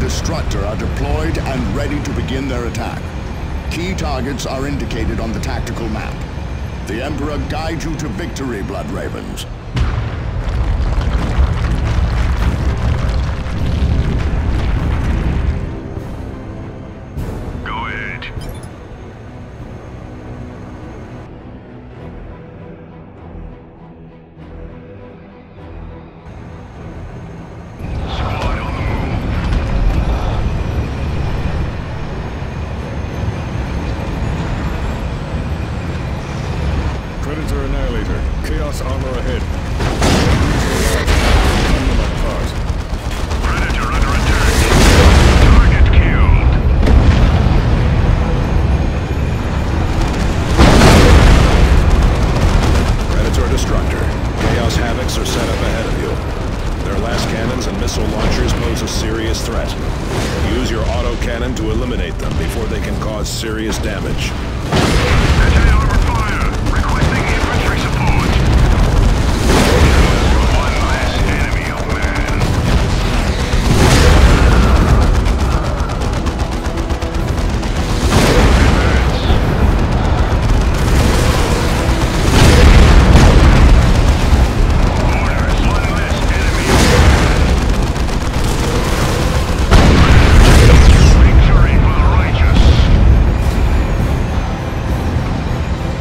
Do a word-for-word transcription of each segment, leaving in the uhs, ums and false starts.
Destructor are deployed and ready to begin their attack. Key targets are indicated on the tactical map. The Emperor guides you to victory, Blood Ravens. Go ahead. Squad on the move. Predator Annihilator. Chaos armor ahead. Apart. Predator under attack. Target killed. Predator Destructor. Chaos Havocs are set up ahead of you. Their last cannons and missile launchers pose a serious threat. Use your autocannon to eliminate them before they can cause serious damage. Anti-armor fire. Requesting infantry support. One less enemy of man. Orders. One less enemy of man. Victory for the righteous.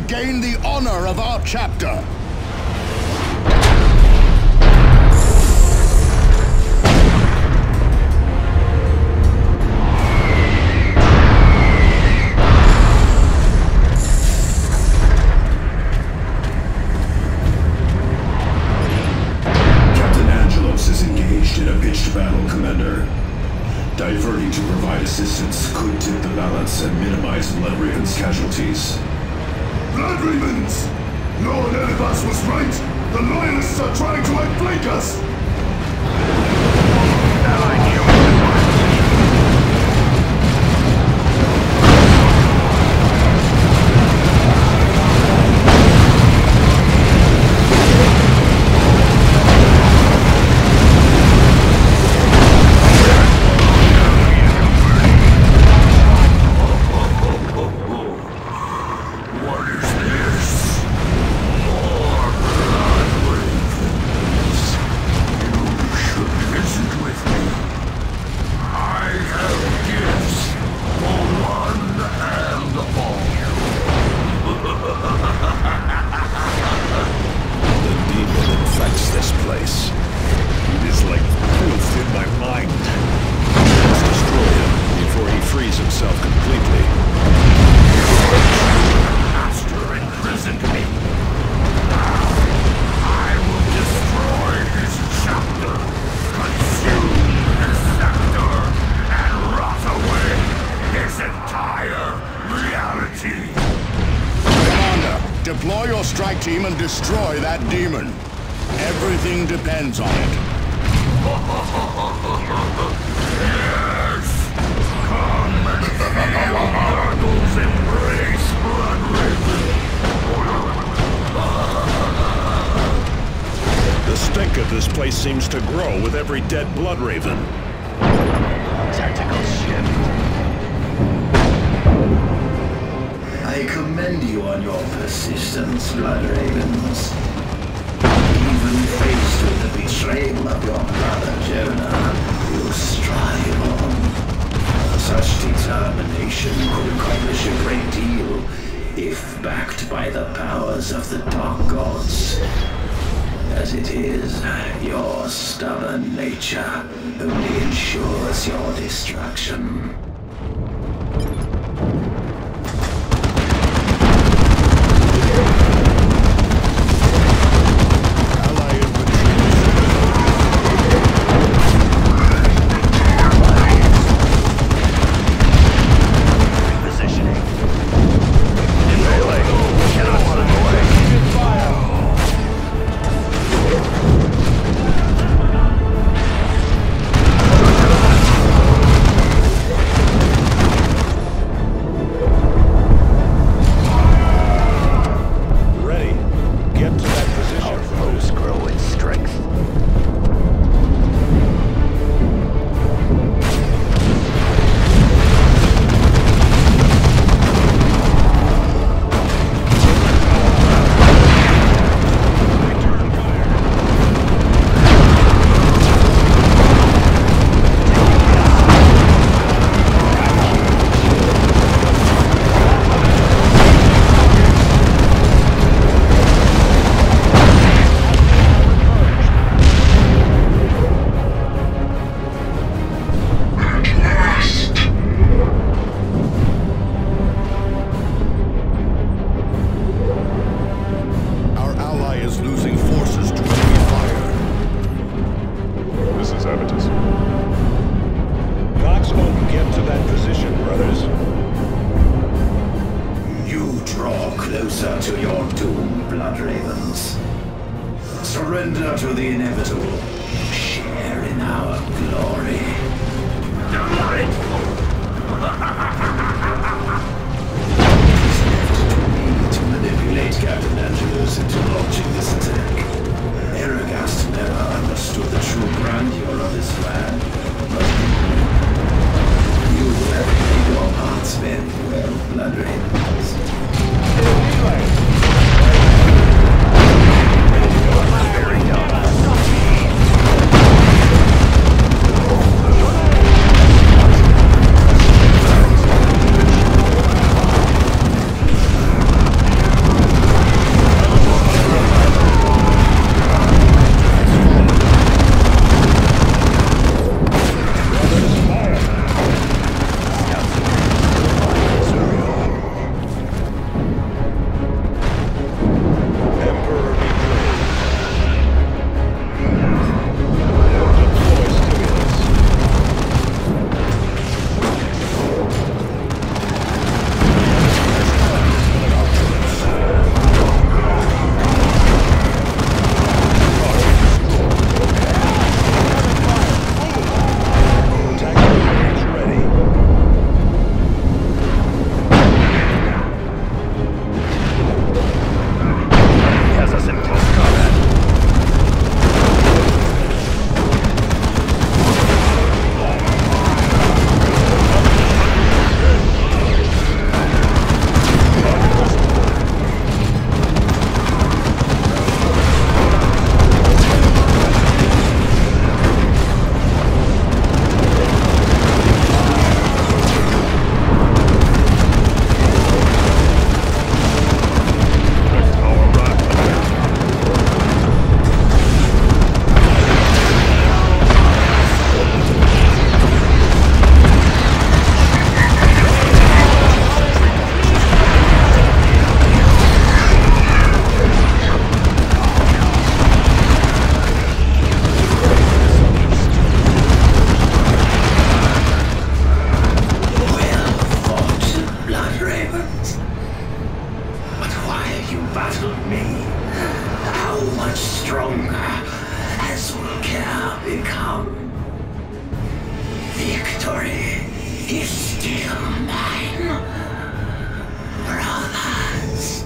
gain the honor of our chapter. In a pitched battle, Commander. Diverting to provide assistance could tip the balance and minimize Bloodraven's casualties. Bloodravens! Lord Elibas was right! The Loyalists are trying to outflank us! Allied humans in my Deploy your strike team and destroy that demon. Everything depends on it. Yes! Come and feel Nurgle's embrace, Bloodraven! The stink of this place seems to grow with every dead Bloodraven. tactical shift. I commend you on your persistence, Bloodravens. Even faced with the betrayal of your brother Jonah, you strive on. Such determination could accomplish a great deal, if backed by the powers of the Dark Gods. As it is, your stubborn nature only ensures your destruction. Closer to your doom, Bloodravens. Surrender to the inevitable. Share in our glory. Ungrateful! It's left to me to manipulate Captain Angelus into launching this attack. Eragast never understood the true grandeur of this land. But you have played your parts very well, Bloodravens. Very dumb. is still mine, brothers.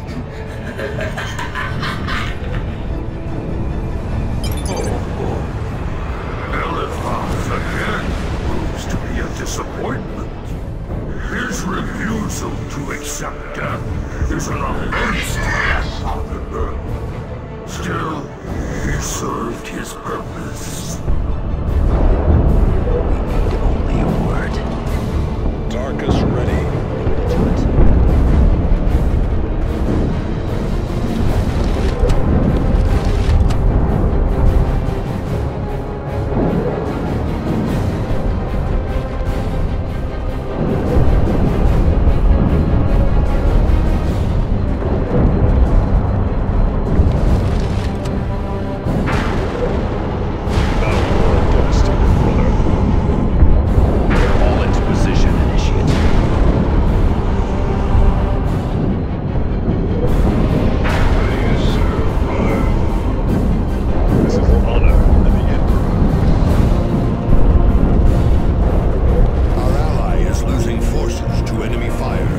Eliphaz again proves to be a disappointment. His refusal to accept death is an offense to death. Still, he served his purpose. Only a word. Tarkus ready. To it. All into position, initiate. This is an honor to the Emperor. Our ally is losing forces to enemy fire.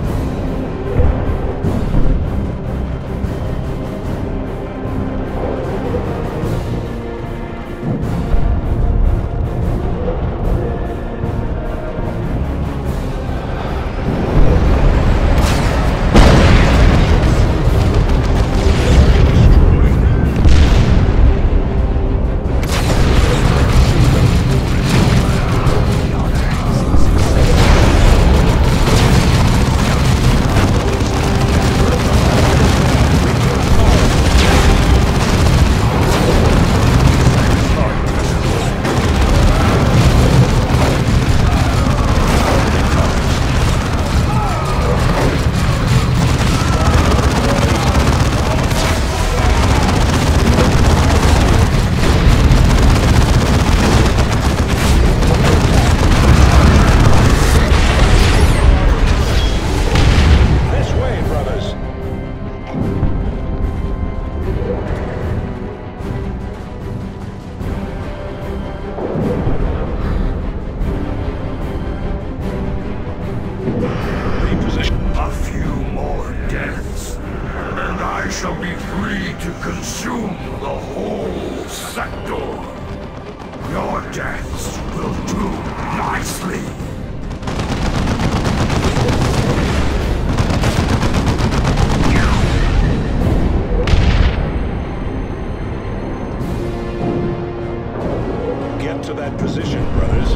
This way, brothers. Reposition. A few more deaths, and I shall be free to consume the whole sector. Your deaths will do nicely. Get to that position, brothers.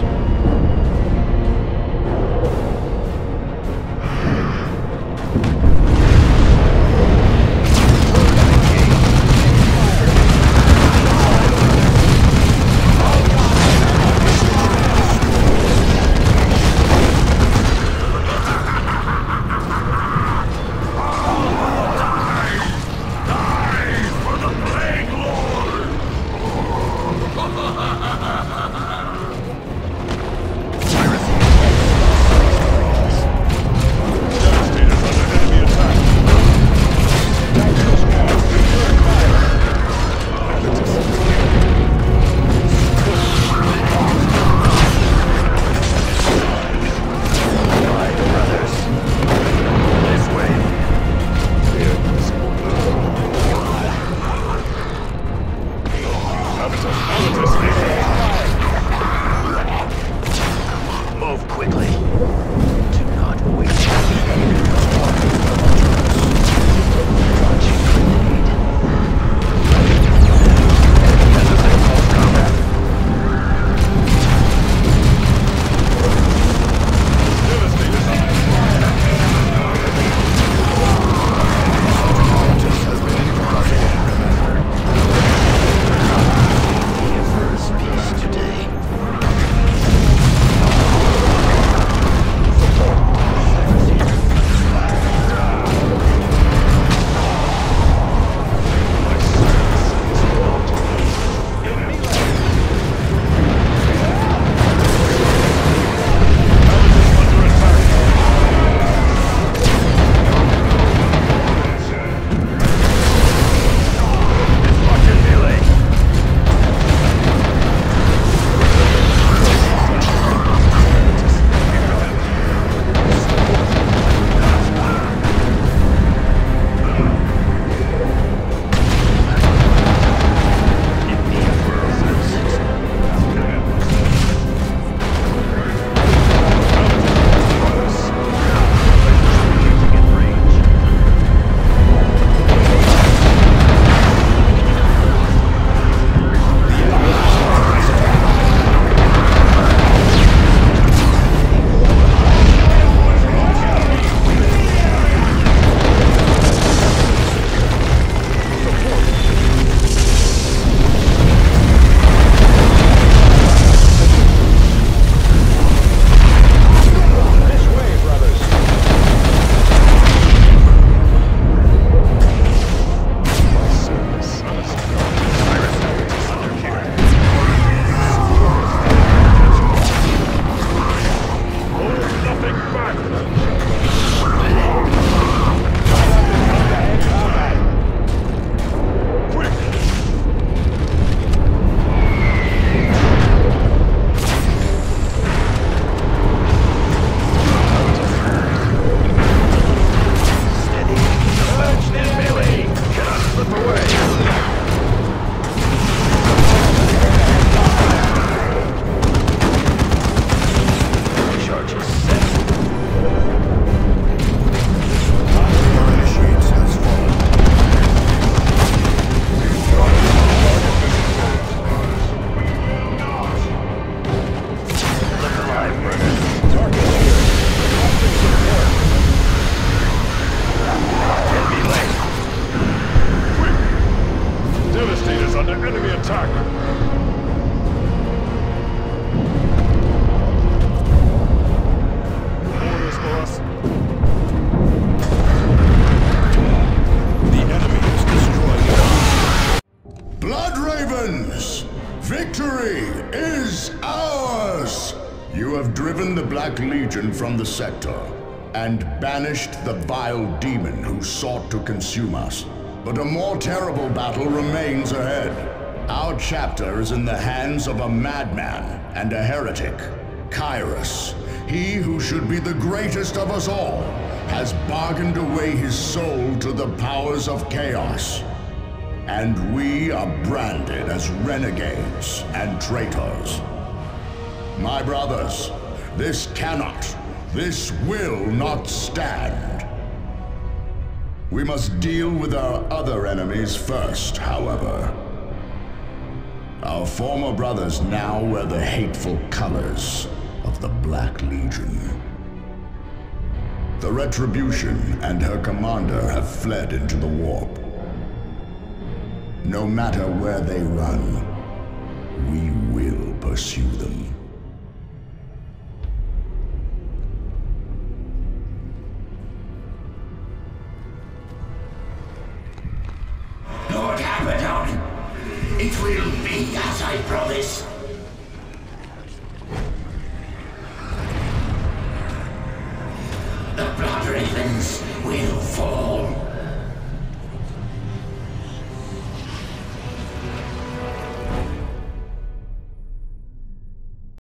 driven the Black Legion from the sector and banished the vile demon who sought to consume us. But a more terrible battle remains ahead. Our chapter is in the hands of a madman and a heretic, Kyrus. He who should be the greatest of us all has bargained away his soul to the powers of chaos. And we are branded as renegades and traitors. My brothers, this cannot, this will not stand. We must deal with our other enemies first, however. Our former brothers now wear the hateful colors of the Black Legion. The Retribution and her commander have fled into the warp. No matter where they run, we will pursue them. Lord Abaddon, it will be as I promised. The Blood Ravens will fall.